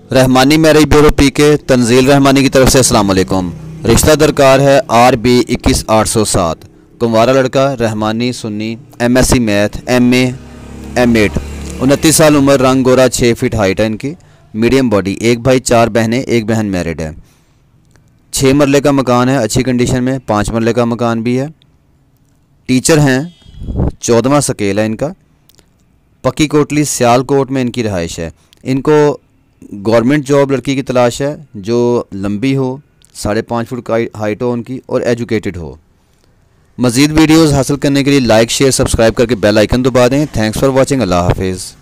Rahmani marriage bureau PK Tanzeel Rahmani की तरफ से अस्सलाम वालेकुम। रिश्ता दरकार है RB 21807। कुंवारा लड़का, Rahmani, Sunni, MSc math, MA M8, 29 साल उम्र, रंग गोरा, 6 फीट हाइट है इनकी, मीडियम बॉडी, एक भाई 4 बहनें, एक बहन मैरिड है। 6 मरले का मकान है अच्छी कंडीशन में, 5 मरले का मकान भी है। टीचर हैं, 14वां स्केल है इनका। पक्की कोटली सियालकोट में इनकी रहाइश है। इनको गवर्नमेंट जॉब लड़की की तलाश है जो लंबी हो, 5.5 फुट हाइट हो उनकी और एजुकेटेड हो। मज़ीद वीडियोज़ हासिल करने के लिए लाइक, शेयर, सब्सक्राइब करके बेल आइकन दबा दें। Thanks for watching. अल्लाह हाफिज़।